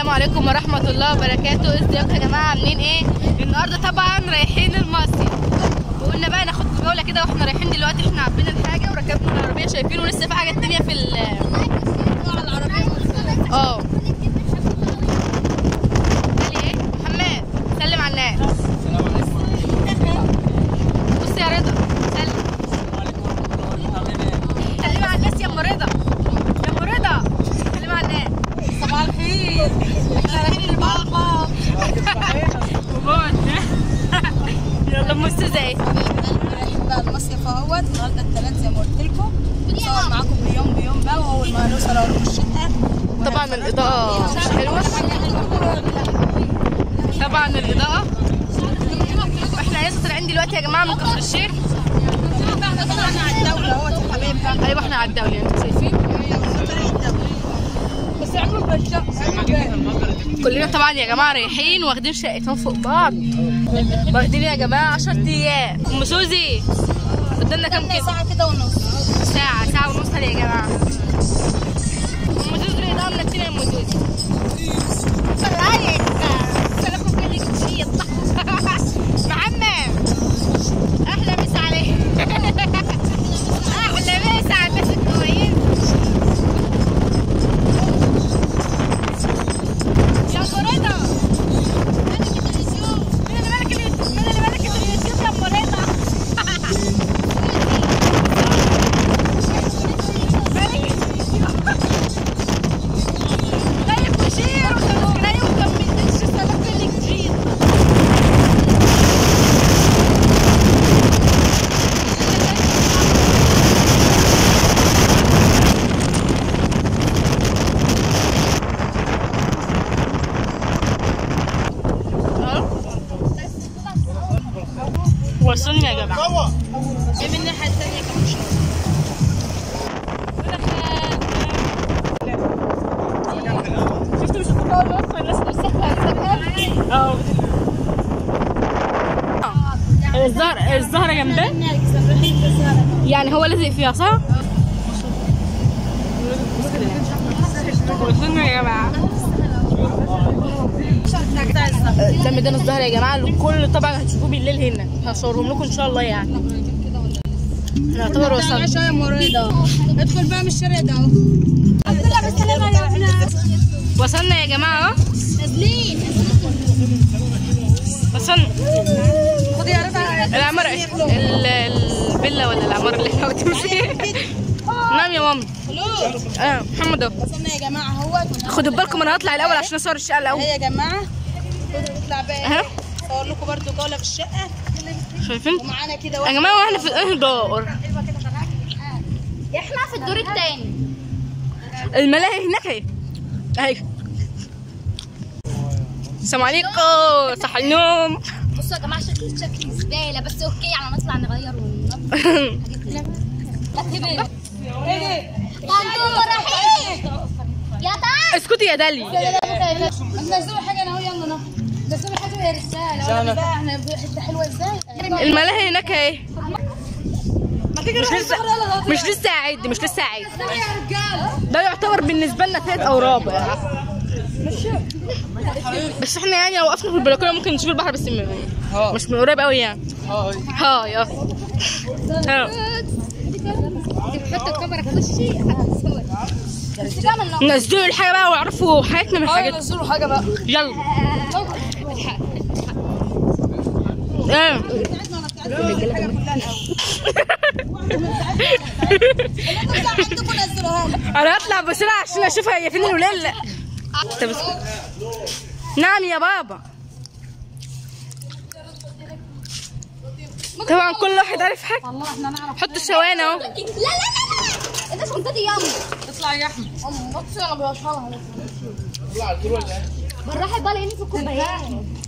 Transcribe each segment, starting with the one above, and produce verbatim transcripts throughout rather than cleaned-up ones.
السلام عليكم ورحمة الله وبركاته. ازيكم يا جماعة، عاملين ايه؟ النهارده طبعا رايحين المصيف، وقلنا بقى ناخد جولة كده واحنا رايحين. دلوقتي احنا عبينا الحاجة وركبنا العربية، شايفين ولسه في حاجات تانية في العربية. اه قال ايه؟ محمد سلم على الناس. بص يا رضا، سلم سلم على الناس يا ام رضا، يا ام رضا سلم على الناس. صباح الخير، احنا رايحين البحر. يلا ام استاذه ايه؟ رايحين بقى المصيف اهوت النهارده الثلاث زي ما قلت لكم. بنصور معاكم بيوم بيوم بقى، واول ما نوصل اوريكم الشقه. طبعا الاضاءه مش حلوه، طبعا الاضاءه. احنا لسه طالعين دلوقتي يا جماعه من كفر الشيخ. احنا على الدوله اهوت يا حبايبي. ايوه احنا على الدوله، انتوا شايفين بس يعملوا بالشقه. كلنا طبعا يا جماعه رايحين واخدين شقتين فوق بعض، واخدين يا جماعه عشرة ايام. ام سوزي قدامنا كام كده؟ ساعه كده ونص. ساعه ساعه ونص يا جماعه. ام سوزي الاضاءه منتنه يا ام سوزي. محمد احلى مسا عليك. احلى مسا على الناس الكويسين. يا مريضة مالك التلفزيون؟ مين اللي مالك اليوتيوب؟ مين اللي مالك اليوتيوب يا مريضة؟ مالك اليوتيوب؟ لايك وشير وسبسكرايب وكملت السلام اللي جديد. وصلنا يا جماعه. جايب الناحيه الثانيه كمان شويه. شفتوا مش الفطار واقفه الناس بتسخن. اه الزهر الزهره جنبها، يعني هو لازق فيها صح؟ وصلنا يا جماعه. ده ميدان الزهر يا جماعه. الكل طبعا هتشوفوه بالليل هنا، هصورهم لكم ان شاء الله. يعني نعتبر وصلنا. شويه مريضه. ادخل بقى من الشارع ده اهو. الحمد بالسلامه يا ابننا. وصلنا يا جماعه اهو. نازلين وصلنا. خدي يا رضا العمارة الفيلا ولا العمارة اللي احنا قاعدين فيها؟ نعم يا مامي. اه محمد اهو. وصلنا يا جماعه اهوت. خدوا بالكم انا هطلع الاول عشان اصور الشقة الاول. اهي يا جماعه. نطلع بقى اهي اصور لكم برده جوله في الشقه. شايفين؟ ومعانا كده يا جماعة واحنا في انهي دور؟ احنا في الدور الثاني. الملاهي هناك اهي. اهي. السلام عليكم، صح النوم. بصوا يا جماعه شكل شكل زباله، بس اوكي يعني نطلع نغير وننضف. ايه انتوا رايحين يا تعال. اسكتي يا دالي. نزلوا حاجه انا اهو. يلا نهار نزلوا حاجه يا رجاله. ولا بقى احنا حته حلوه ازاي. الملاهي هناك اهي. مش لسه مش لسه عادي مش لسه عادي. ده يعتبر بالنسبه لنا ثالث او رابع، بس احنا يعني لو وقفنا في البلكونه ممكن نشوف البحر، بس مش من قريب قوي يعني. هاي اه اه بتحط الكاميرا في وشي هتصور. نزلوا الحاجه بقى واعرفوا حياتنا من الحاجات. نزلوا حاجه بقى. يلا ايه انا هطلع بسرعه عشان اشوف هي فين الولاد. طب نعم يا بابا. طبعا كل واحد عارف حاجه. حطوا الشوانه اهو. لا لا لا لا ده شنطتي يا امي. اطلع يا احمد. بصي انا بشربها. بالراحه بقى لاني في الكوبايات.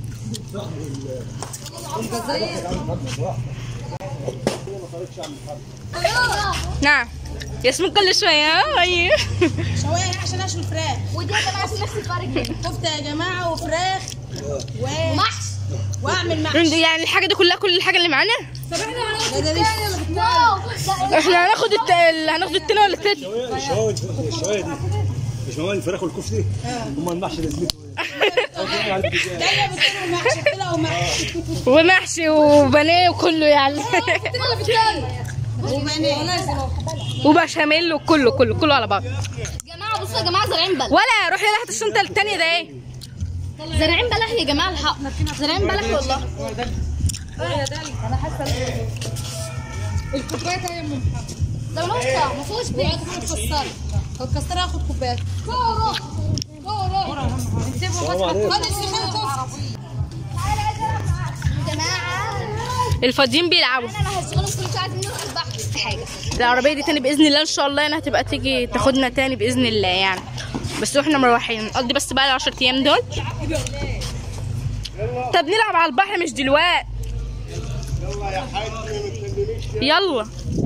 نعم ياسمين كل شويه. ايوه شوايه عشان اشوي الفراخ. ودي يا جماعه عشان نفس الفرق. كفته يا جماعه وفراخ ومحشي. واعمل محشي. يعني الحاجه دي كلها كل الحاجه اللي معانا. طب احنا هناخد الثاني ولا الثاني؟ احنا هناخد الت... هناخد التاني ولا التالت؟ الشوايه الشوايه دي مش شمال الفراخ والكفته هم المحشي لازمته ومحشي وبانيه وكله يعني وبشاميل وكله كله كله على بعض. يا جماعه بصوا يا جماعه زارعين بلح. ولا روحي هات الشنطه الثانيه ده ايه؟ زارعين بلح يا جماعه الحق. زارعين بلح والله. انا حاسه الكوبايه يا ام محمد ده نقطه ما فيهوش بيض. متكسره الكسره هاخد كوبايه كوره كوره انتبهوا خد السخان كفته يا جماعه الفاضيين بيلعبوا. انا هشتغل بس مش عايزين نروح البحر في حاجه. العربيه دي تاني باذن الله ان شاء الله يعني هتبقى تيجي تاخدنا تاني باذن الله يعني. بس واحنا مروحين نقضي بس بقى العشر ايام دول. طب نلعب على البحر مش دلوقتي. يلا يا حاج ما تكلمنيش يلا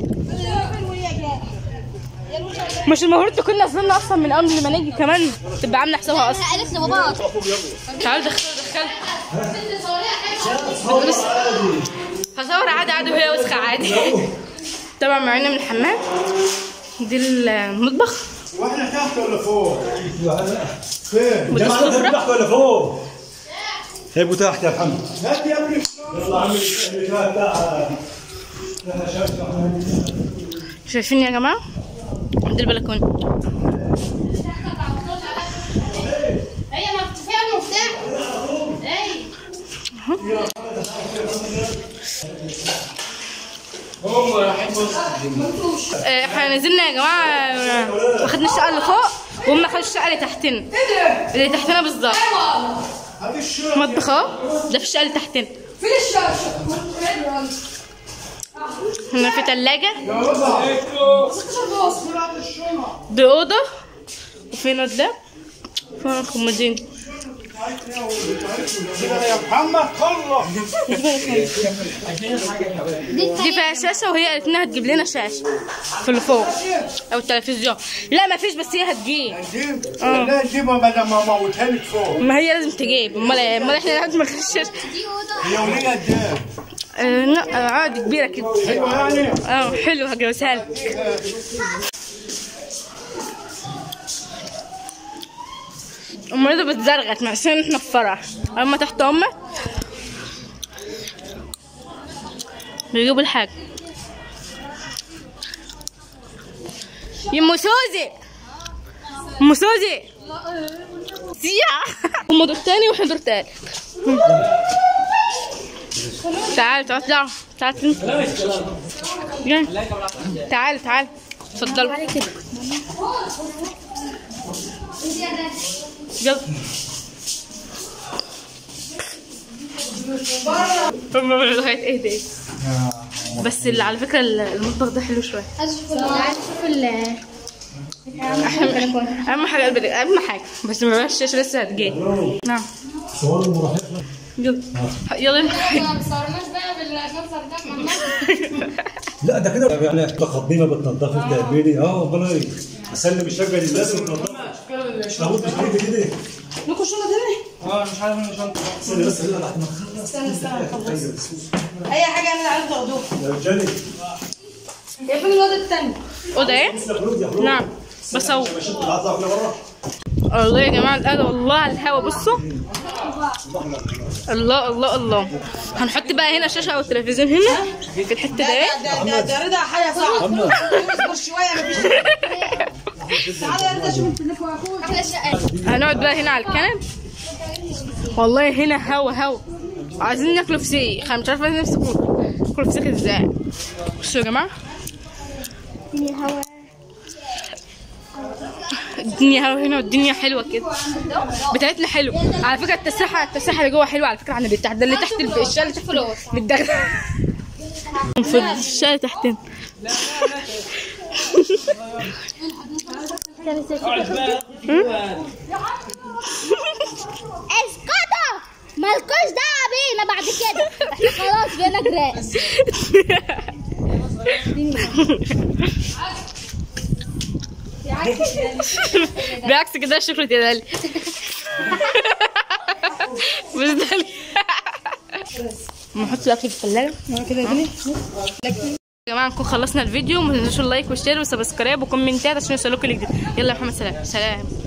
مش المفروض تكون نازلين اصلا من قبل ما نيجي كمان تبقى عامله حسابها اصلا. قالت لبابا تعالوا دخلوا دخلوا بس هصور عادي عادي وهي وسخه عادي. طبعا معانا من الحمام دي المطبخ. واحنا تحت ولا فوق؟ فين؟ ودي السفرة. تحت ولا فوق؟ هيبقوا تحت يا محمد. هات يا ابني. يلا عمي شايفين يا جماعه؟ دي البلكونه. هي ما فيها المفتاح. ايه هم رايحين احنا نزلنا يا جماعه واخدنا الشقه اللي فوق وهم خدوا الشقه اللي تحتنا. اللي تحتنا بالظبط. مطبخ اهو ده في الشقه اللي تحتنا. فين الشاشه؟ هنا في تلاجة. دي اوضه وفين ده؟ فين الكومودين؟ يا محمد خلص. دي فيها شاشه وهي قالت انها تجيب لنا شاشه في اللي فوق او التلفزيون. لا ما فيش بس هي هتجيب. نجيب؟ لا نجيبها بدل ما موتها لك فوق. ما هي لازم تجيب. امال امال احنا لازم ما الشاشه. هي وليها قد ايه؟ آه لا عادي كبيره كده. ايوه يعني. اه حلو هجوزها لك. امال ده بتزرغت عشان احنا في فرح. اما تحت امك بيجيبوا الحاجه. يا ام سوزي ام سوزي سيا. هم دور تاني واحنا دور تالت. تعال تعال تعال تعال تعال تعال اتفضلوا. يلا لغايه ايه ده. بس اللي على فكره المطبخ ده حلو شويه. عايز اشوف ال اهم حاجه البدء اهم حاجه بس ما بقاش الشاشه لسه هتجي. نعم يلا يلا ما بصورناش بقى بالمنظر ده. لا ده كده يعني تخضينا بالتنظيف التقبيلي. اه والله اسلم الشقه دي لازم تنظفها. مش لابد مش كده كده. لكم شنطه تاني؟ اه مش عارف ان شنطه. استنى بس لا لحد ما نخلص. استنى استنى خلص. اي حاجه انا اللي عايز تاخدوها. يا رجالي هي فين الواد التاني؟ اوضه ايه؟ نعم بصور. مش انت عايز اروح لبره؟ الله يا جماعه القهوه والله على الهوا. بصوا الله الله الله. هنحط بقى هنا شاشه او التلفزيون هنا في الحته ده. ده ده ده رضا حاجه صعبه. اصبر شويه مفيش. تعالى يا رضا شوف التليفون يا اخويا. احلى شقه. هنقعد بقى هنا على الكنب. والله هنا هوا هوا. عايزين ناكلوا فسيخ. انا مش عارفه نمسكوا ناكلوا فسيخ ازاي. بصوا يا جماعه الدنيا هوا. الدنيا هوا هنا والدنيا حلوه كده بتاعتنا حلو. على فكره التساحه التساحه اللي جوه حلوه على فكره عن اللي تحت. ده اللي تحت الشارع اللي تحت متدغدغ في الشارع تحتنا. اسكتوا مالكوش دعوه بينا بعد كده. احنا خلاص بقينا جيران. بالعكس كده شكرا يا دالي. بس دالي نحط الاكل في الثلاجه كده يا يا جماعه. نكون خلصنا الفيديو. ما تنسوش اللايك والشير والسبسكرايب وكومنتات عشان يوصلكوا الجديد. يلا يا محمد سلام سلام.